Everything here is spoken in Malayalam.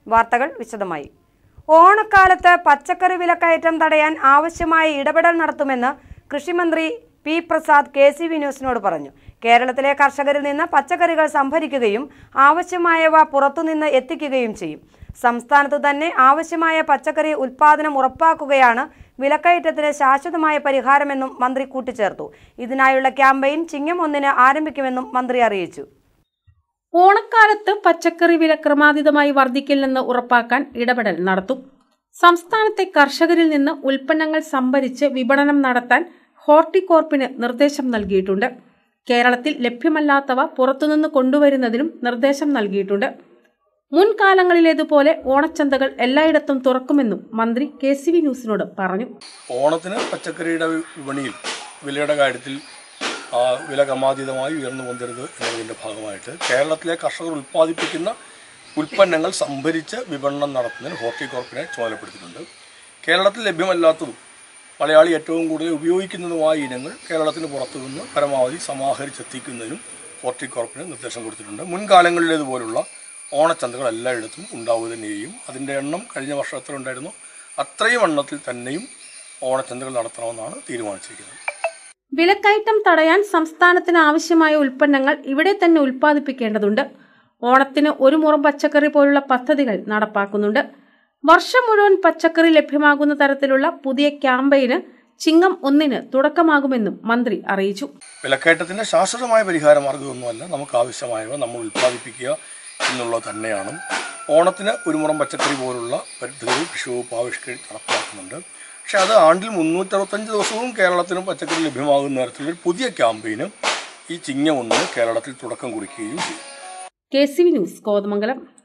വാർത്തകൾ വിശദമായി. ഓണക്കാലത്ത് പച്ചക്കറി വിലക്കയറ്റം തടയാൻ ആവശ്യമായ ഇടപെടൽ നടത്തുമെന്ന് കൃഷിമന്ത്രി പി പ്രസാദ് KCV ന്യൂസിനോട് പറഞ്ഞു. കേരളത്തിലെ കർഷകരിൽ നിന്ന് പച്ചക്കറികൾ സംഭരിക്കുകയും ആവശ്യമായവ പുറത്തുനിന്ന് എത്തിക്കുകയും ചെയ്യും. സംസ്ഥാനത്ത് തന്നെ ആവശ്യമായ പച്ചക്കറി ഉൽപ്പാദനം ഉറപ്പാക്കുകയാണ് വിലക്കയറ്റത്തിന് ശാശ്വതമായ പരിഹാരമെന്നും മന്ത്രി കൂട്ടിച്ചേർത്തു. ഇതിനായുള്ള ക്യാമ്പയിൻ ചിങ്ങം 1-ന് ആരംഭിക്കുമെന്നും മന്ത്രി അറിയിച്ചു. ഓണക്കാലത്ത് പച്ചക്കറി വില ക്രമാതീതമായി വർദ്ധിക്കില്ലെന്ന് ഉറപ്പാക്കാൻ ഇടപെടൽ നടത്തും. സംസ്ഥാനത്തെ കർഷകരിൽ നിന്ന് ഉൽപ്പന്നങ്ങൾ സംഭരിച്ച് വിപണനം നടത്താൻ ഹോർട്ടികോർപ്പിന് നിർദ്ദേശം നൽകിയിട്ടുണ്ട്. കേരളത്തിൽ ലഭ്യമല്ലാത്തവ പുറത്തുനിന്ന് കൊണ്ടുവരുന്നതിനും നിർദ്ദേശം നൽകിയിട്ടുണ്ട്. മുൻകാലങ്ങളിലേതുപോലെ ഓണച്ചന്തകൾ എല്ലായിടത്തും തുറക്കുമെന്നും മന്ത്രി KCV ന്യൂസിനോട് പറഞ്ഞു. ഓണത്തിന് പച്ചക്കറിയുടെ വിപണിയിൽ വിലയുടെ കാര്യത്തിൽ വില ക്രമാതീതമായി ഉയർന്നു വന്നിരുന്നത് എന്നതിൻ്റെ ഭാഗമായിട്ട് കേരളത്തിലെ കർഷകർ ഉൽപ്പാദിപ്പിക്കുന്ന ഉൽപ്പന്നങ്ങൾ സംഭരിച്ച് വിപണനം നടത്തുന്നതിന് ഹോർട്ടികോർപ്പിനെ ചുമതലപ്പെടുത്തിയിട്ടുണ്ട്. കേരളത്തിൽ ലഭ്യമല്ലാത്തതും മലയാളി ഏറ്റവും കൂടുതൽ ഉപയോഗിക്കുന്നതുമായ ഇനങ്ങൾ കേരളത്തിന് പുറത്തുനിന്ന് പരമാവധി സമാഹരിച്ചെത്തിക്കുന്നതിനും ഹോർട്ടികോർപ്പിന് നിർദ്ദേശം കൊടുത്തിട്ടുണ്ട്. മുൻകാലങ്ങളിലേതുപോലുള്ള ഓണച്ചന്തകൾ എല്ലായിടത്തും ഉണ്ടാവുക തന്നെയും അതിൻ്റെ എണ്ണം കഴിഞ്ഞ വർഷം എത്ര ഉണ്ടായിരുന്നു അത്രയും എണ്ണത്തിൽ തന്നെയും ഓണച്ചന്തകൾ നടത്തണമെന്നാണ് തീരുമാനിച്ചിരിക്കുന്നത്. വിലക്കയറ്റം തടയാൻ സംസ്ഥാനത്തിന് ആവശ്യമായ ഉൽപ്പന്നങ്ങൾ ഇവിടെ തന്നെ ഉൽപ്പാദിപ്പിക്കേണ്ടതുണ്ട്. ഓണത്തിന് ഒരു മുറം പച്ചക്കറി പോലുള്ള പദ്ധതികൾ നടപ്പാക്കുന്നുണ്ട്. വർഷം മുഴുവൻ പച്ചക്കറി ലഭ്യമാകുന്ന തരത്തിലുള്ള പുതിയ ക്യാമ്പയിന് ചിങ്ങം 1-ന് തുടക്കമാകുമെന്നും മന്ത്രി അറിയിച്ചു. വിലക്കയറ്റത്തിന്റെ ശാശ്വതമായ പരിഹാര മാർഗ്ഗമൊന്നുമല്ല, നമുക്ക് ആവശ്യമായവ നമ്മൾ ഉൽപ്പാദിപ്പിക്കുക എന്നുള്ളത് തന്നെയാണ്. ഓണത്തിന് ഒരു മുറം പച്ചക്കറി പോലുള്ള പദ്ധതികൾ കൃഷി വകുപ്പ് ആവിഷ്കരിച്ച് നടപ്പാക്കുന്നുണ്ട്. പക്ഷെ അത് ആണ്ടിൽ 365 ദിവസവും കേരളത്തിന് പച്ചക്കറി ലഭ്യമാകുന്ന തരത്തിലൊരു പുതിയ ക്യാമ്പയിന് ഈ ചിങ്ങം 1-ന് കേരളത്തിൽ തുടക്കം കുറിക്കുകയും ചെയ്യും. KCV news, Kothamangalam.